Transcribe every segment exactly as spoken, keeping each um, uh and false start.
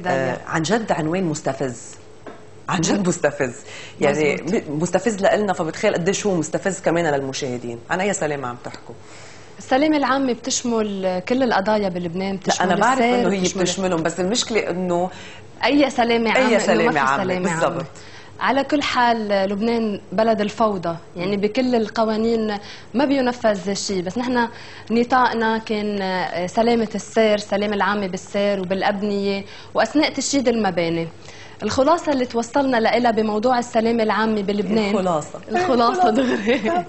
آه عن جد عنوان مستفز، عن جد مستفز، يعني مزبوط. مستفز لنا، فبتخيل قديش هو مستفز كمان للمشاهدين. عن اي سلامه عم تحكوا؟ السلامة العامة بتشمل كل القضايا بلبنان، بتشمل لا أنا بعرف إنه هي بتشمل بتشملهم، بس المشكلة إنه أي سلامة عامة، أي سلامة إنه ما في عامة. سلامة بالضبط. عامة. على كل حال لبنان بلد الفوضى، يعني بكل القوانين ما بينفذ شيء، بس نحن نطاقنا كان سلامة السير، السلامة العامة بالسير وبالأبنية وأثناء تشييد المباني. الخلاصة اللي توصلنا لها بموضوع السلامة العامة بلبنان، الخلاصة الخلاصة دغري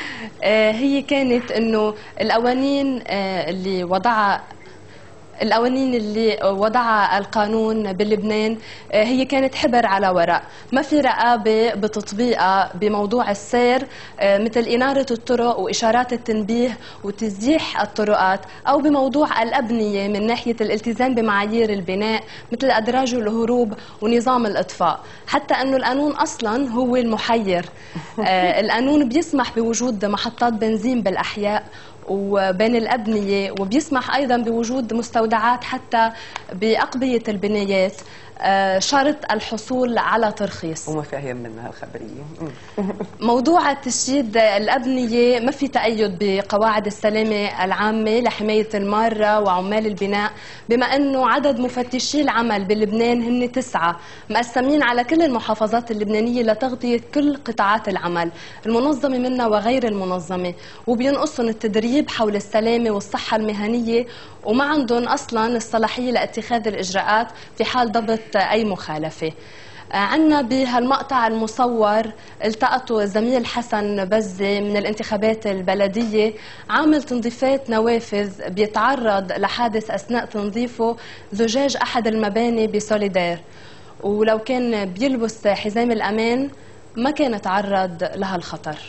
هي كانت إنه القوانين اللي وضعها القوانين اللي وضعها القانون بلبنان هي كانت حبر على ورق، ما في رقابة بتطبيقها بموضوع السير، مثل إنارة الطرق وإشارات التنبيه وتزييح الطرقات، أو بموضوع الأبنية من ناحية الالتزام بمعايير البناء مثل أدراج الهروب ونظام الإطفاء. حتى أنه القانون أصلا هو المحير. القانون بيسمح بوجود محطات بنزين بالأحياء وبين الأبنية، وبيسمح أيضا بوجود مستودعات حتى بأقبية البنايات، شرط الحصول على ترخيص. وما في أهم من هالخبرية. موضوع التشييد الأبنية ما في تأيد بقواعد السلامة العامة لحماية المارة وعمال البناء، بما أنه عدد مفتشي العمل بلبنان هن تسعة مقسمين على كل المحافظات اللبنانية لتغطية كل قطاعات العمل المنظمة منها وغير المنظمة، وبينقصهم التدريب حول السلامة والصحة المهنية، وما عندهم أصلا الصلاحية لاتخاذ الإجراءات في حال ضبط أي مخالفة. عنا بهالمقطع المصور التقطوا زميل حسن بزة من الانتخابات البلدية، عامل تنظيفات نوافذ بيتعرض لحادث أثناء تنظيفه زجاج أحد المباني بسوليدار، ولو كان بيلبس حزام الأمان ما كان تعرض لها الخطر.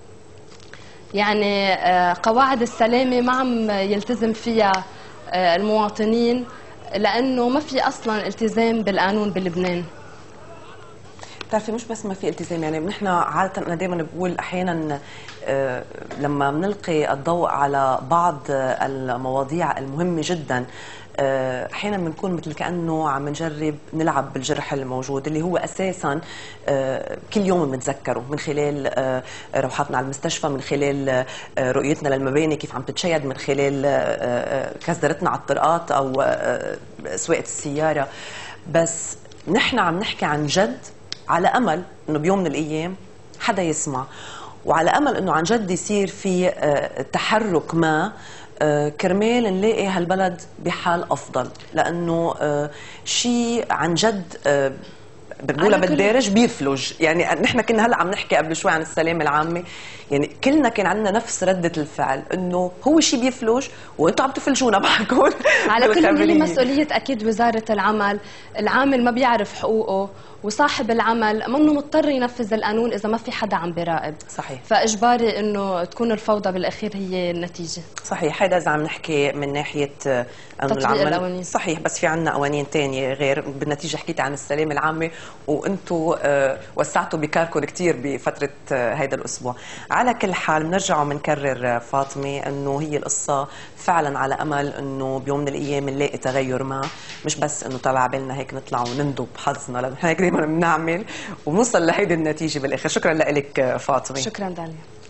يعني قواعد السلامة ما عم يلتزم فيها المواطنين، لأنه ما في أصلا التزام بالقانون بلبنان. بتعرفي مش بس ما في التزام، يعني نحن عادة أنا دائما بقول أحيانا آه لما بنلقي الضوء على بعض المواضيع المهمة جدا آه أحيانا بنكون مثل كأنه عم نجرب نلعب بالجرح الموجود اللي هو أساسا آه كل يوم بنتذكره من خلال آه روحاتنا على المستشفى، من خلال آه رؤيتنا للمباني كيف عم تتشيد، من خلال آه كسدرتنا على الطرقات أو آه سواقة السيارة. بس نحن عم نحكي عن جد على أمل أنه بيوم من الأيام حدا يسمع، وعلى أمل أنه عن جد يصير في تحرك ما كرمال نلاقي هالبلد بحال أفضل، لأنه شيء عن جد بنقولها بالدارج بيفلج. يعني نحن كنا هلا عم نحكي قبل شوي عن السلامة العامة، يعني كلنا كان عندنا نفس ردة الفعل انه هو شيء بيفلج وانتم عم تفلجونا معكم. على كل هي مسؤولية اكيد وزارة العمل، العامل ما بيعرف حقوقه وصاحب العمل منه مضطر ينفذ القانون اذا ما في حدا عم بيراقب. صحيح. فاجباري انه تكون الفوضى بالاخير هي النتيجة. صحيح، هذا اذا عم نحكي من ناحية انه العمل القوانين. صحيح، بس في عندنا قوانين ثانية غير. بالنتيجة حكيت عن السلامة العامة وانتم وسعتوا بكاركم كثير بفترة هذا الاسبوع. على كل حال بنرجع وبنكرر فاطمة انه هي القصة فعلا على امل انه بيوم من الايام نلاقي تغير ما، مش بس انه طلع بالنا هيك نطلع وندب حظنا، لانه هيك دائما بنعمل ونوصل لهيدي النتيجة بالاخر. شكرا لك فاطمة. شكرا داليا.